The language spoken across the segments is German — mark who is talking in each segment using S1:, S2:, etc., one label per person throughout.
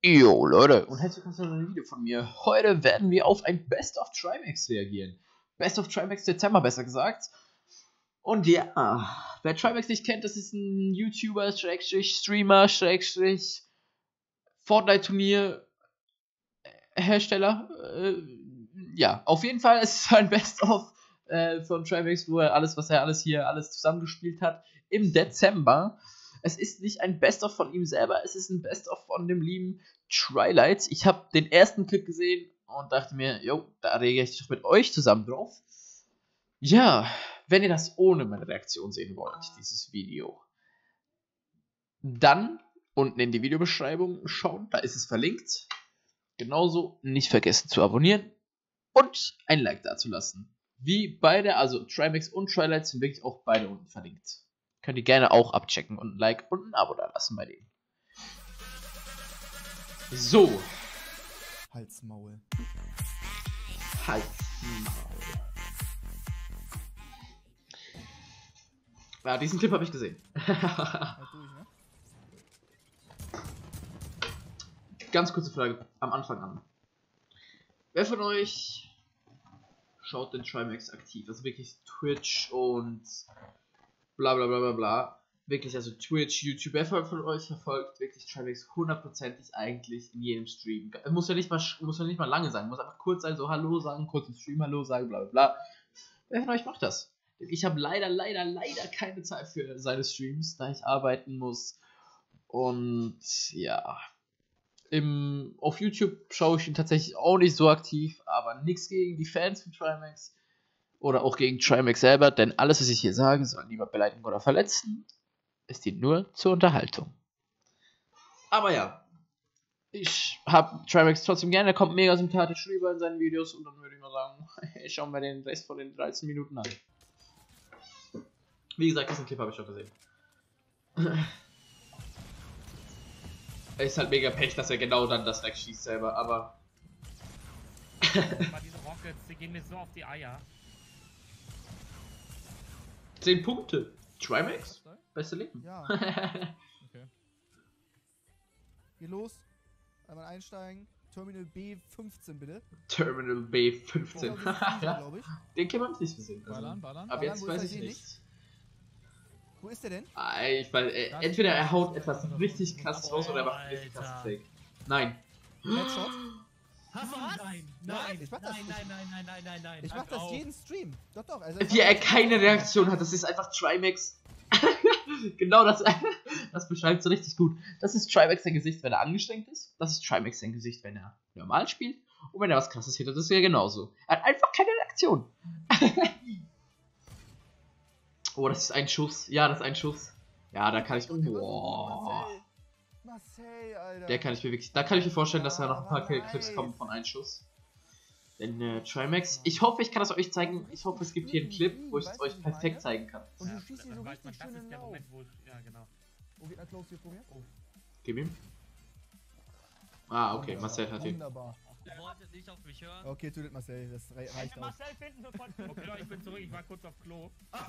S1: Jo Leute, und herzlich willkommen zu einem Video von mir. Heute werden wir auf ein Best of Trimax reagieren. Best of Trimax Dezember, besser gesagt. Und ja, wer Trimax nicht kennt, das ist ein YouTuber, Streamer, Fortnite-Turnier Hersteller. Ja, auf jeden Fall ist es ein Best of von Trimax, wo er alles, was er alles zusammengespielt hat, im Dezember. Es ist nicht ein Best-of von ihm selber, es ist ein Best-of von dem lieben Trylights. Ich habe den ersten Clip gesehen und dachte mir, jo, da reagiere ich doch mit euch zusammen drauf. Ja, wenn ihr das ohne meine Reaktion sehen wollt, dieses Video, dann unten in die Videobeschreibung schauen, da ist es verlinkt. Genauso nicht vergessen zu abonnieren und ein Like dazulassen. Wie beide, also Trimax und Trylights sind wirklich auch beide unten verlinkt. Könnt ihr gerne auch abchecken und ein Like und ein Abo da lassen bei denen. So.
S2: Halsmaul.
S1: Halsmaul. Ja, diesen Clip habe ich gesehen.
S2: Halt durch, ne?
S1: Ganz kurze Frage am Anfang an. Wer von euch schaut den Trimax aktiv? Also wirklich Twitch und bla bla bla bla bla. Wirklich, also Twitch, YouTube, wer von euch verfolgt wirklich Trimax hundertprozentig eigentlich in jedem Stream. Muss ja nicht mal lange sein, muss einfach kurz sein, so Hallo sagen, kurz im Stream Hallo sagen, bla bla bla. Wer von euch macht das? Denn ich habe leider keine Zeit für seine Streams, da ich arbeiten muss. Und ja, auf YouTube schaue ich ihn tatsächlich auch nicht so aktiv, aber nichts gegen die Fans von Trimax. Oder auch gegen Trimax selber, denn alles, was ich hier sage, soll niemand beleidigen oder verletzen. Es dient nur zur Unterhaltung. Aber ja, ich habe Trimax trotzdem gerne, er kommt mega sympathisch rüber in seinen Videos und dann würde ich mal sagen, ich schaue mir den Rest von den 13 Minuten an. Wie gesagt, diesen Clip habe ich schon gesehen. Es ist halt mega Pech, dass er genau dann das wegschießt selber, aber...
S3: Diese Rockets, die gehen mir so auf die Eier.
S1: 10 Punkte. Trimax? Beste Leben.
S2: Ja. Okay. Geh los. Einmal einsteigen. Terminal B15 bitte.
S1: Terminal B15.
S2: Ja.
S1: Den kann man nicht gesehen. Also,
S2: Ballern.
S1: Aber jetzt weiß ich nicht.
S2: Wo ist der denn?
S1: Entweder er haut etwas richtig krasses raus oder er macht richtig krasses Fake. Nein.
S2: Headshot?
S3: Nein.
S2: Ich mach das
S3: Nein.
S2: Ich mach das jeden Stream. Doch. Also
S1: Wie er keine Reaktion hat, das ist einfach Trimax. Genau das beschreibt so richtig gut. Das ist Trimax sein Gesicht, wenn er angestrengt ist. Das ist Trimax sein Gesicht, wenn er normal spielt. Und wenn er was krasses hittet, ist er genauso. Er hat einfach keine Reaktion. Oh, das ist ein Schuss. Ja, das ist ein Schuss. Ja, da kann ich... Boah.
S2: Marcel, Alter.
S1: Der kann ich mir wirklich... Da kann ich mir vorstellen, dass da noch ein paar Clips kommen von einem Schuss. Denn Trimax... Ich hoffe, ich kann das euch zeigen. Ich hoffe, es gibt hier einen Clip, wo ich es euch perfekt zeigen kann.
S2: Und du schießt ihn so richtig schön in den Lauf.
S3: Ja, genau.
S2: Oh, geht er close hier vor mir?
S1: Gib ihm. Ah, okay. Marcel hat ihn.
S2: Wunderbar.
S3: Du wolltest nicht auf mich hören.
S2: Okay, tötet Marcel, das reicht aus.
S3: Marcel finden sofort. Okay, Leute, ich bin zurück, ich war kurz auf Klo.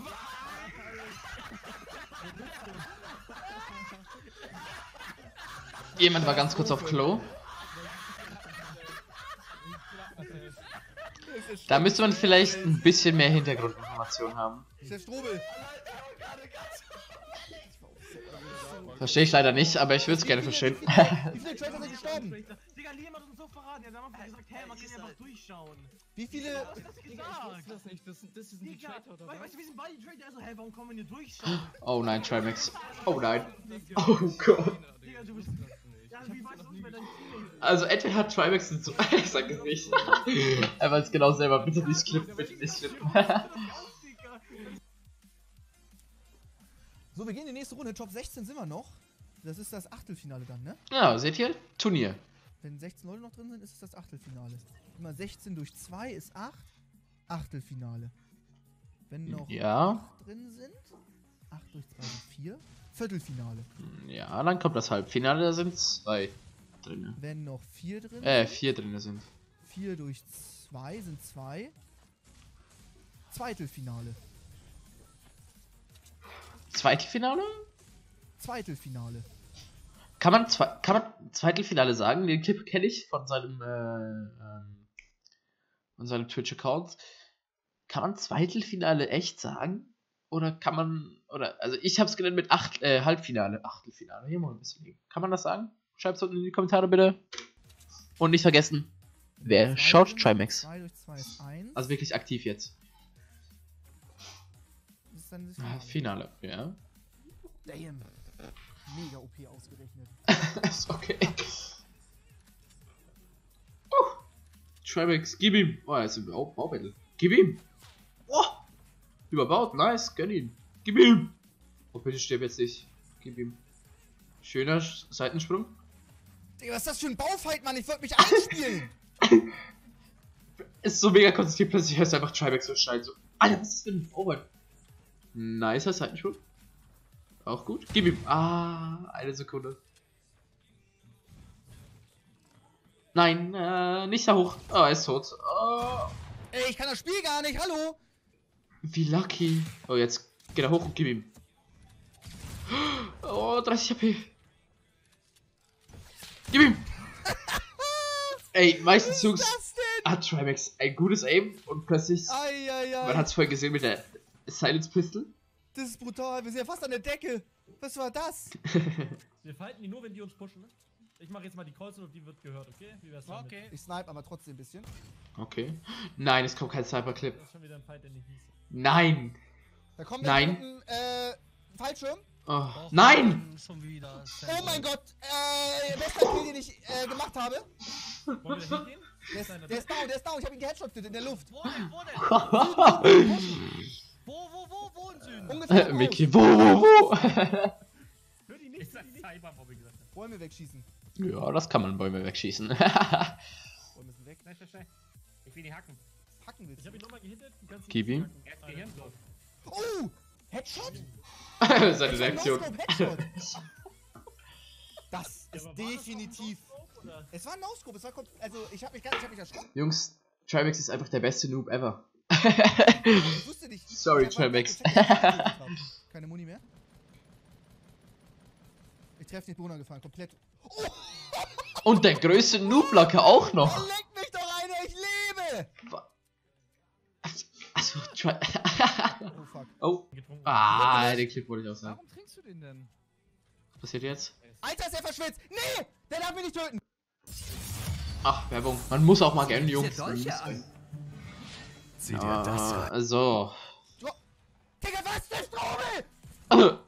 S1: Jemand war ganz kurz auf Klo. Da müsste man vielleicht ein bisschen mehr Hintergrundinformationen haben.
S2: Ist der Strobel?
S1: Verstehe ich leider nicht, aber ich würde es gerne verstehen.
S2: Wie viele Tracer sind gestorben?
S3: Digga, Liam hat uns so verraten. Er hat einfach gesagt, hey, man kann ja einfach durchschauen.
S2: Wie viele...
S4: Das nicht, das ist ein Traitor, oder was?
S3: Weißt du, wir sind beide Trader. Also, hey, warum kommen wir nicht durchschauen?
S1: Oh nein, Trimax. Oh nein. Oh Gott.
S3: Digga, du bist... Ja, wie weißt du, wer dein Team ist?
S1: Also entweder hat Trimax so sein Gesicht. Er weiß genau selber, bitte nicht klippen, bitte nicht klippen.
S2: So, wir gehen in die nächste Runde. Top 16 sind wir noch. Das ist das Achtelfinale dann, ne?
S1: Ja, seht ihr? Turnier.
S2: Wenn 16 Leute noch drin sind, ist es das Achtelfinale. Immer 16 durch 2 ist 8. Achtelfinale. Wenn noch 8 drin sind, 8 durch 2 sind 4. Viertelfinale.
S1: Ja, dann kommt das Halbfinale, da sind 2 drin.
S2: Wenn noch 4 drin sind.
S1: 4 drin sind.
S2: 4 durch 2 sind 2. Zweitelfinale.
S1: Zweite Finale?
S2: Zweitelfinale.
S1: Kann man Zweitelfinale sagen? Den Clip kenne ich von seinem Twitch-Account. Kann man Zweitelfinale echt sagen? Oder kann man, also ich hab's genannt mit Halbfinale, Achtelfinale. Hier mal ein bisschen liegen. Kann man das sagen? Schreibt's unten in die Kommentare bitte. Und nicht vergessen, wer schaut Trimax?
S2: 2 durch 2 ist 1.
S1: Also wirklich aktiv jetzt.
S2: Das ist dann das
S1: Finale, ja.
S2: Damn. Mega OP ausgerechnet.
S1: Ist okay. Trimax, gib ihm. Oh, er ist im Baubattle. Gib ihm. Oh, überbaut, nice, gönn ihn. Gib ihm. Oh, bitte stirb jetzt nicht. Gib ihm. Schöner Seitensprung.
S2: Digga, was ist das für ein Baufight, Mann? Ich wollte mich einspielen.
S1: Ist so mega konzentriert, plötzlich hörst du einfach Trimax so schreien. So, Alter, was ist das für ein Baufight? Nicer Seitensprung. Auch gut. Gib ihm. Ah, eine Sekunde. Nein, nicht da hoch. Oh, er ist tot. Oh.
S2: Ey, ich kann das Spiel gar nicht, hallo.
S1: Wie lucky. Oh, jetzt geht er hoch und gib ihm. Oh, 30 HP. Gib ihm. Ey, meistens Jungs hat Trimax ein gutes Aim und plötzlich, man hat es vorhin gesehen mit der Silence Pistol.
S2: Das ist brutal, wir sind ja fast an der Decke. Was war das?
S4: Wir fighten die nur, wenn die uns pushen, ne? Ich mache jetzt mal die Calls und die wird gehört, okay? Wie wär's damit?
S3: Okay.
S2: Ich snipe aber trotzdem ein bisschen.
S1: Okay. Nein, es kommt kein Sniper-Clip.
S4: Das ist schon wieder ein Fight, der nicht hieß.
S1: Nein.
S2: Da kommt
S1: Nein.
S2: unten, Fallschirm.
S1: Oh. Nein!
S3: Schon wieder.
S2: Oh mein Gott, bester Kill, den ich gemacht habe.
S4: Wollen wir da hingehen?
S2: Der ist down, ich hab ihn geheadshottet in der Luft.
S3: Wo denn? Wo denn? Wo im Süden?
S2: Ungefähr
S1: Mickey, wo?
S4: Hör die nicht,
S3: Ist
S4: hör
S3: das
S4: die nicht.
S3: Cybermob, wie gesagt.
S2: Bäume wegschießen.
S1: Ja, das kann man Bäume wegschießen.
S2: Bäume sind weg.
S3: Schnell. Ich will die hacken.
S2: Hacken willst
S4: Ich
S2: du.
S4: hab ihn nochmal gehittet. Du kannst ihn
S1: Gib ihm.
S4: hacken.
S3: Erst Gehirn. So.
S2: Oh! Headshot?
S1: Seine Reaktion.
S2: No-Scope-Headshot. Das
S4: Ja,
S2: ist
S4: aber war das
S2: definitiv.
S4: noch ein No-Scope, oder?
S2: Es war ein No-Scope, also ich hab mich erschrocken.
S1: Jungs, Trimax ist einfach der beste Noob ever.
S2: Ich wusste nicht.
S1: Sorry,
S2: Ich hab mal
S1: Trimax.
S2: gecheckt, dass ich getötet hab. Keine Muni mehr. Ich treffe den Bewohner gefallen, komplett. Oh,
S1: Und der größte Noob-Locker auch noch.
S2: leck mich doch einer, ich lebe!
S1: Also,
S2: Oh fuck.
S1: oh.
S4: Getrunken.
S1: Den Clip wollte ich auch sagen.
S2: Warum trinkst du den denn?
S1: Was passiert jetzt?
S2: Alter, ist der verschwitzt! Nee! Der darf mich nicht töten!
S1: Ach, Werbung. Man muss auch mal gönnen, Jungs. Man muss
S5: Sieh dir das an.
S1: so.
S2: Digga, was? Der Strobel!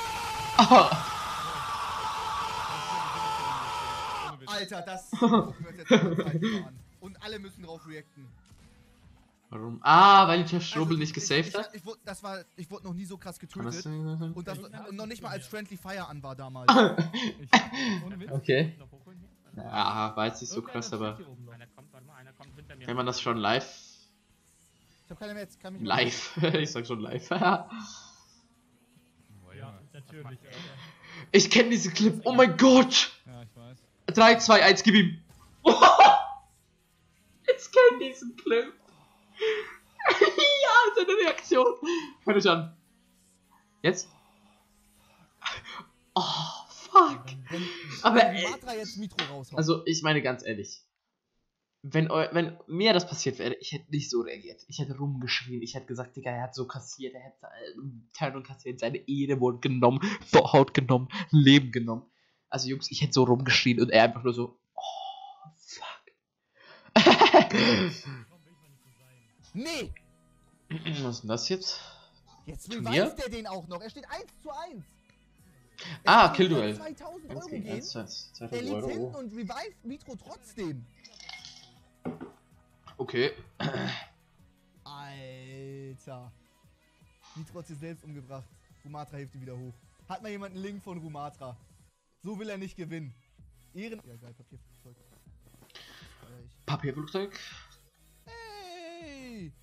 S2: Alter, das gucken wir uns jetzt mal an. Und alle müssen drauf reacten.
S1: Warum? Weil der Strobel nicht gesaved hat?
S2: Ich wurde noch nie so krass
S1: Kann das
S2: getötet.
S1: sein?
S2: Und noch nicht mal als Friendly Fire an war damals.
S4: Ohne Witz.
S1: Okay.
S3: Noch hochholen hier?
S1: Ja, war jetzt nicht so krass, aber
S4: Hier oben noch.
S3: Einer kommt, warte mal, einer kommt hinter mir.
S1: wenn man das schon live.
S2: Ich hab keine mehr jetzt. Kann mich
S1: Live. Ich sag schon live.
S4: Ja, natürlich. Alter.
S1: Ich kenne diesen Clip. Oh mein Gott.
S5: Ja, ich weiß.
S1: 3, 2, 1, gib ihm. Ich kenne diesen Clip. Ja, seine Reaktion. Hört euch an. Jetzt? Oh, fuck. Aber
S2: Wenn Matra jetzt Mitro raushaut.
S1: also ich meine ganz ehrlich, wenn mir das passiert wäre, ich hätte nicht so reagiert. Ich hätte rumgeschrien, ich hätte gesagt, Digga, er hat so kassiert, er hätte Turn und kassiert, seine Ehre wurde genommen, Haut genommen, Leben genommen. Also Jungs, ich hätte so rumgeschrien und er einfach nur so, oh, fuck.
S2: Nee!
S1: Was ist denn das jetzt?
S2: Jetzt
S1: Turnier?
S2: revive der den auch noch. Er steht 1:1.
S1: Killduell.
S2: 2000
S1: 1
S2: Euro
S1: gegen
S2: gehen.
S1: 1, 2,
S2: Der
S1: 2000
S2: liegt hinten
S1: Euro.
S2: und revive Mitro trotzdem.
S1: Okay.
S2: Alter. Mitro hat sich selbst umgebracht. Rumatra hilft ihm wieder hoch. Hat mal jemand einen Link von Rumatra. So will er nicht gewinnen. Ehren... Ja, geil, Papierflugzeug.
S1: Papierflugzeug.
S2: Hey!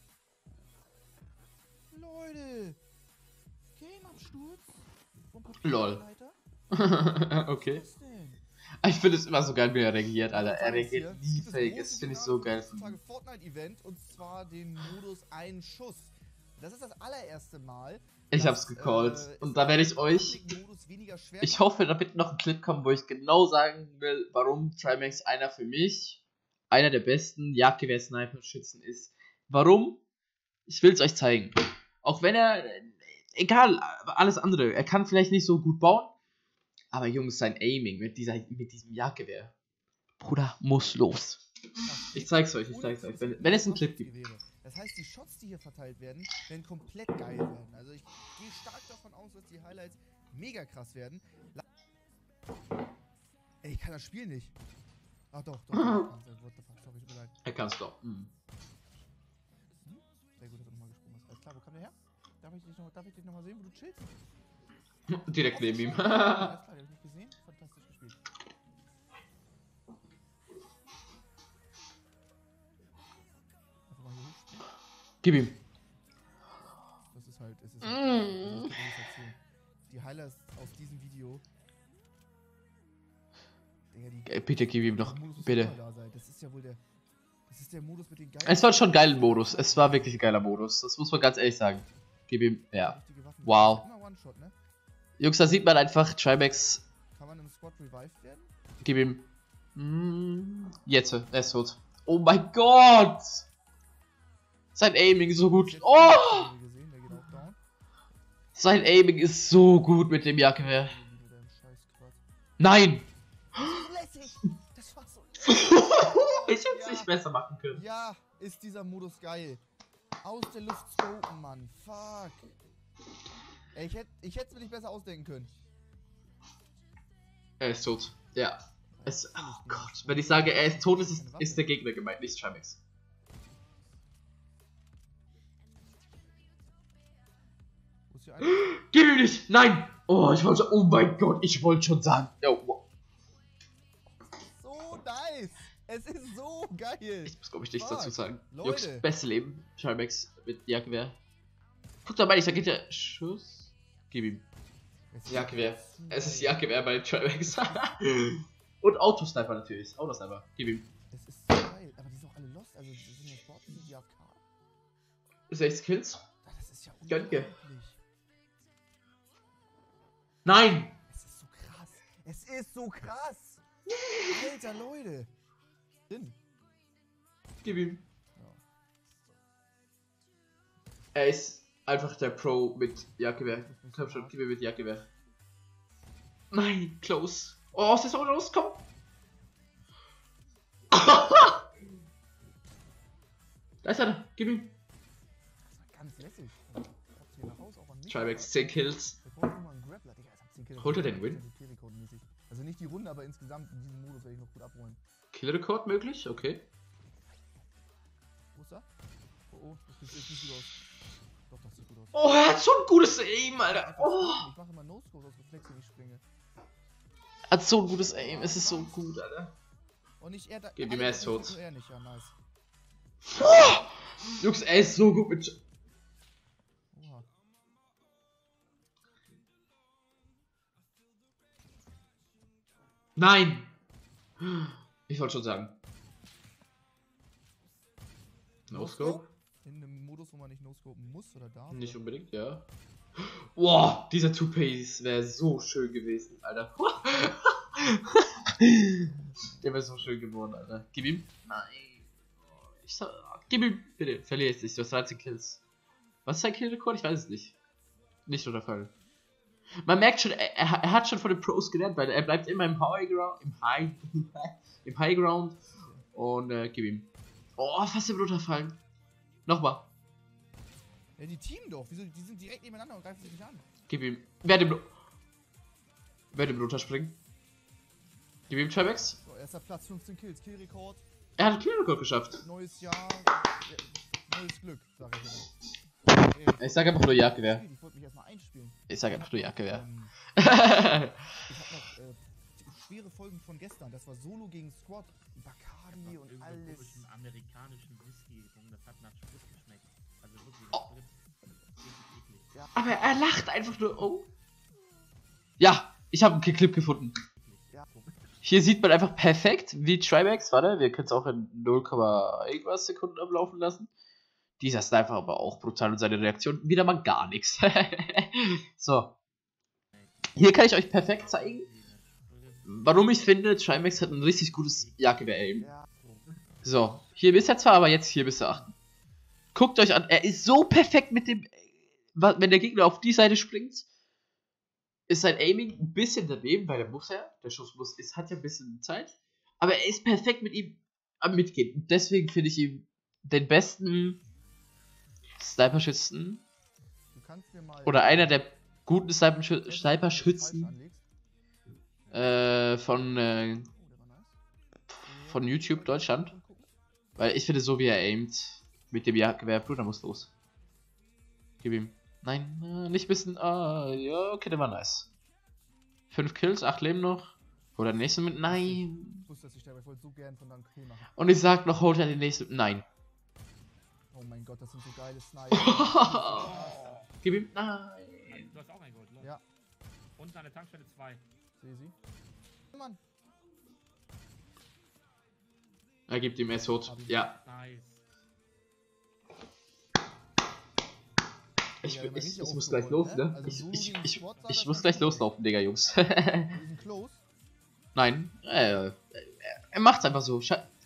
S2: Leute! Game am Sturz? Vom
S1: Lol.
S2: Papierleiter?
S1: Okay.
S2: Was denn?
S1: Ich finde es immer so geil, wie er reagiert, Alter. Er
S2: Hier
S1: reagiert nie
S2: gibt es
S1: fake.
S2: großes
S1: Das finde ich so geil von
S2: heutzutage
S1: ihm.
S2: Fortnite-Event und zwar den Modus Ein Schuss. Das ist das allererste Mal,
S1: Ich hab's gecallt. Und da werde ich euch... Ich hoffe, da wird noch ein Clip kommen, wo ich genau sagen will, warum Trimax einer der besten Jagdgewehr-Sniper-Schützen ist. Warum? Ich will es euch zeigen. Auch wenn er... Egal, alles andere. Er kann vielleicht nicht so gut bauen. Aber Jungs, sein Aiming mit diesem Jagdgewehr. Bruder, muss los. Ich zeig's euch. Wenn es einen Clip gibt.
S2: Das heißt, die Shots, die hier verteilt werden komplett geil werden. Also ich gehe stark davon aus, dass die Highlights mega krass werden. Ey, ich kann das Spiel nicht. Ach doch. Sorry, tut mir leid.
S1: Er kann's doch.
S2: Sehr gut, dass du nochmal gesprungen hast. Alles klar, wo kam der her? Darf ich dich nochmal sehen, wo du chillst?
S1: Direkt neben ihm.
S2: Alles klar, den hab ich nicht gesehen. Fantastisch gespielt. Einfach mal hier hochspringen.
S1: Gib ihm.
S2: Das ist halt, die Highlights aus diesem Video.
S1: Bitte gib ihm doch. Bitte.
S2: Das ist ja wohl der Modus mit den geilen.
S1: Es war schon ein geiler Modus. Es war wirklich ein geiler Modus. Das muss man ganz ehrlich sagen. Gib ihm. Ja. Wow.
S2: Ne?
S1: Jungs, da sieht man einfach Trimax.
S2: Kann man im Squad revived werden?
S1: Gib ihm. Jetzt. Er ist tot. Oh mein Gott! Sein Aiming ist so gut. Oh! Sein Aiming ist so gut mit dem Jagdgewehr. Nein!
S2: Das war so
S1: ich hätte es nicht besser machen können.
S2: Ja, ist dieser Modus geil. Aus der Luft scopen, Mann. Fuck. Ey, ich hätte es mir nicht besser ausdenken können.
S1: Er ist tot. Ja. Oh Gott. Wenn ich sage, er ist tot, ist der Gegner gemeint, nicht Trimax. Gib ihm nicht! Nein! Oh, oh mein Gott, ich wollte schon sagen. Oh,
S2: so nice! Es ist so geil!
S1: Ich muss, glaube ich, nichts dazu sagen.
S2: Leute.
S1: Jungs, beste Leben. Trimax mit Jagdgewehr. Guck da mal, da geht der Schuss. Gib ihm. Jagdgewehr. Es ist Jagdgewehr bei Trimax. Und Autosniper natürlich. Autosniper. Gib ihm.
S2: Das ist so geil. Aber die sind auch alle lost. Also, die sind ja Sport, die sind die AFK.
S1: 6 Kills.
S2: Das ist ja
S1: unglaublich. Nein!
S2: Es ist so krass. Es ist so krass. Alter, Leute.
S1: Gib ihm.
S2: Ja.
S1: Er ist einfach der Pro mit Jagdgewehr. Komm schon, gib mir mit Jagdgewehr. Nein, close. Oh, es ist auch rausgekommen. Da ist er. Gib ihm.
S2: Das war ganz lässig.
S1: Trimax 10 Kills. Holt er den Win?
S2: Also nicht die Runde, aber insgesamt in diesem Modus werde ich noch gut abräumen.
S1: Killrekord möglich? Okay.
S2: Wo ist er? Oh, das sieht nicht gut aus. Doch, das sieht gut aus.
S1: Oh, er hat schon ein gutes Aim, Alter. Oh.
S2: Ich mache immer No-Scope aus Reflex, wenn ich springe.
S1: Er hat so ein gutes Aim, es ist so gut, Alter.
S2: Und nicht er da.
S1: Gib ihm, er ist tot.
S2: Er nicht, ja, nice.
S1: Oh! Jungs, er ist so gut mit.
S2: Oha.
S1: Nein! Ich wollte schon sagen. No-Scope?
S2: In einem Modus, wo man nicht No-Scopen muss oder darf?
S1: Nicht unbedingt, ja. Boah, dieser Two-Pace wäre so schön gewesen, Alter. Der wäre so schön geworden, Alter. Gib ihm. Nein. Gib ihm. Bitte, verliere es nicht. Du hast 13 Kills. Was ist sein Killrekord? Ich weiß es nicht. Nicht runterfallen. Man merkt schon, er hat schon von den Pros gelernt, weil er bleibt immer im High Ground. Und gib ihm. Oh, fast im runterfallen. Nochmal.
S2: Ja, die teamen doch. Wieso? Die sind direkt nebeneinander und greifen sich nicht an.
S1: Gib ihm. Werde im runterspringen. Gib ihm Trimax.
S2: So, erster Platz, 15 Kills, Killrekord.
S1: Er hat einen Killrekord geschafft.
S2: Neues Jahr, neues Glück, sag ich immer.
S1: Ich sag einfach nur Jagdgewehr.
S2: Ich wollte mich erstmal einspielen.
S1: Ich sag einfach nur Jagdgewehr.
S2: Ich hab noch schwere Folgen von gestern. Das war Solo gegen Squad. Bacardi und alles.
S3: Einen amerikanischen Whisky getrunken. Das hat nach Sprit geschmeckt. Also wirklich.
S1: Oh.
S3: Eklig.
S2: Ja.
S1: Aber er lacht einfach nur. Oh. Ja, ich habe einen Clip gefunden.
S2: Ja.
S1: Hier sieht man einfach perfekt, wie Trimax, warte, wir können es auch in 0, irgendwas Sekunden ablaufen lassen. Dieser Sniper aber auch brutal und seine Reaktion wieder mal gar nichts. So. Hier kann ich euch perfekt zeigen, warum ich finde, Trimax hat ein richtig gutes Jagdgewehr-Aim. So, hier bist er zwar, aber jetzt hier bist du achten. Guckt euch an, er ist so perfekt mit dem, wenn der Gegner auf die Seite springt, ist sein Aiming ein bisschen daneben, weil der Schuss hat ja ein bisschen Zeit, aber er ist perfekt mit ihm am Mitgehen. Und deswegen finde ich ihn den besten Sniperschützen oder einer der guten Sniperschützen von YouTube Deutschland. Weil ich finde, so wie er aimt mit dem Jagdgewehr, Bruder muss los. Gib ihm. Nein, nicht wissen. Ja, okay, der war nice. 5 Kills, 8 Leben noch. Oder den nächsten mit. Nein. Und ich sag noch, holt er den nächsten. Nein.
S2: Oh mein Gott, das sind so geile Sniper.
S1: Gib ihm. Nein.
S4: Du hast auch ein Gold, oder?
S2: Ja.
S4: Und eine Tankstelle 2.
S2: Sehe sie. Mann.
S1: Er gibt ihm tot. Ja.
S4: Nice.
S1: Ich muss gleich los, ne? Also ich muss gleich loslaufen, Digga, Jungs. Nein. Er macht's einfach so.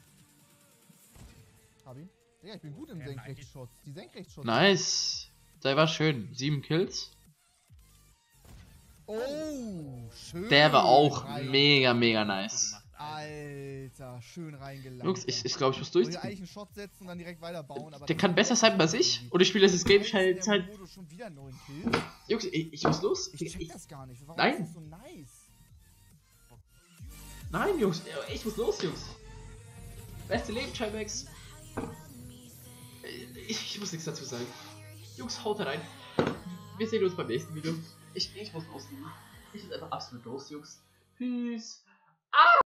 S2: Hab ihn. Digga, ich bin gut im Senkrechtshots. Die Senkrechtshots.
S1: Nice. Der war schön. 7 Kills.
S2: Oh, schön.
S1: Der war auch mega, mega nice.
S2: Alter, schön reingelangt.
S1: Jungs, ich glaube, ich muss durch.
S2: Ich eigentlich einen Shot setzen und dann direkt weiterbauen. Aber
S1: der kann besser sein als ich. Und ich spiele das Game halt.
S2: Schon wieder 9 Kills.
S1: Jungs, ich muss los.
S2: Ich check das gar nicht. Warum
S1: Nein.
S2: ist das so nice?
S1: Nein, Jungs, ich muss los, Jungs. Beste Leben, Trimax. Ich muss nichts dazu sagen. Jungs, haut rein. Wir sehen uns beim nächsten Video. Ich muss los. Ich bin einfach absolut los, Jungs. Peace.